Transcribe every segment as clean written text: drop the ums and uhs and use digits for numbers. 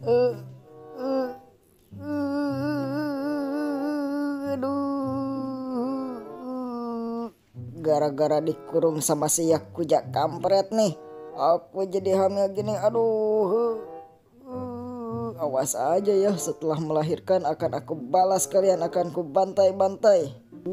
Eh, eh, Aduh. Gara-gara dikurung sama si Yakuza kampret nih. Aku jadi hamil gini. Aduh. Awas aja ya, setelah melahirkan akan aku balas kalian, akan ku bantai-bantai.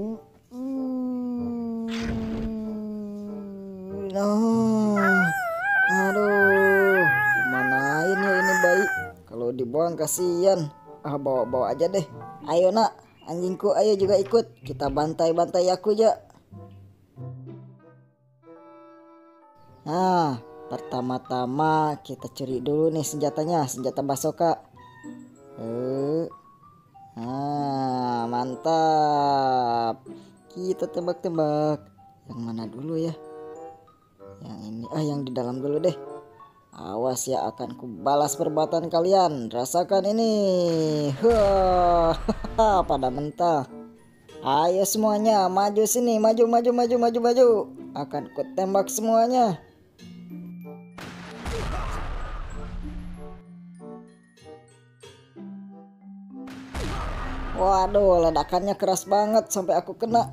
Nah, aduh, kemanain ya ini bayi? Kalau dibuang kasihan. Bawa-bawa aja deh. Ayo nak, anjingku, ayo juga ikut. Kita bantai-bantai aku ya. Nah, pertama-tama kita curi dulu nih senjatanya, senjata basoka. Mantap. Kita tembak-tembak. Yang mana dulu ya? Yang ini, yang di dalam dulu deh. Awas ya, akan kubalas perbuatan kalian. Rasakan ini. Pada mentah. Ayo semuanya, maju sini, maju, maju, maju, maju, maju. Akan ku tembak semuanya. Waduh, ledakannya keras banget sampai aku kena.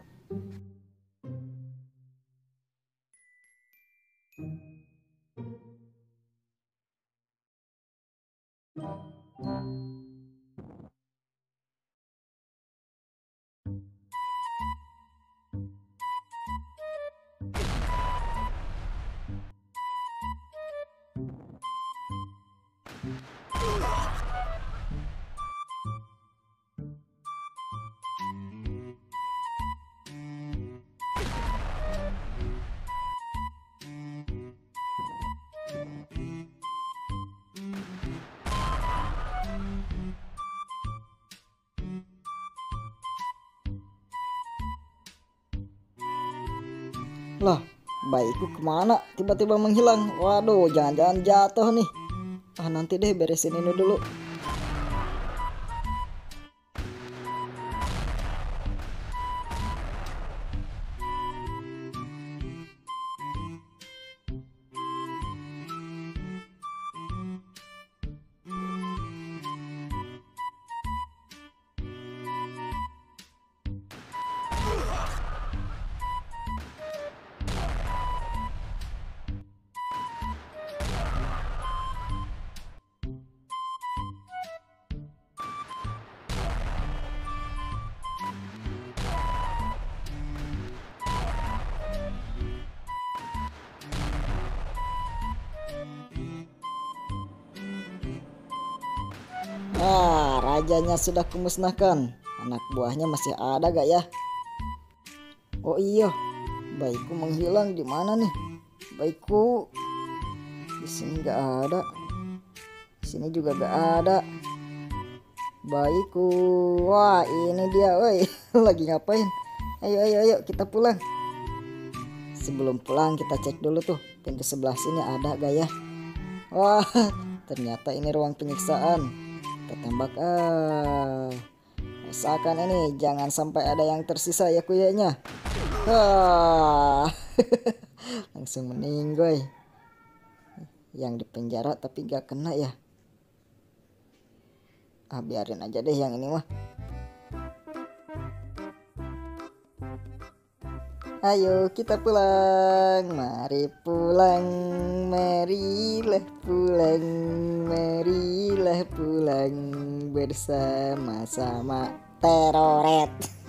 Lah, bayiku kemana? Tiba-tiba menghilang. Waduh, jangan-jangan jatuh nih. Nanti deh beresin ini dulu. Rajanya sudah kumusnahkan. Anak buahnya masih ada gak ya? Oh iya, bayiku menghilang. Di mana nih? Bayiku di sini gak ada. Di sini juga gak ada. Bayiku. Wah, ini dia, woi. Lagi ngapain? Ayo, ayo, ayo, kita pulang. Sebelum pulang kita cek dulu tuh pintu sebelah sini ada gak ya? Wah, ternyata ini ruang penyiksaan. Kita tembak. Usahakan ini jangan sampai ada yang tersisa ya kuyanya. Langsung meninggoy. Yang di penjara tapi gak kena ya. Biarin aja deh yang ini mah. Ayo kita pulang. Mari pulang. Marilah pulang. Marilah pulang bersama-sama teroret.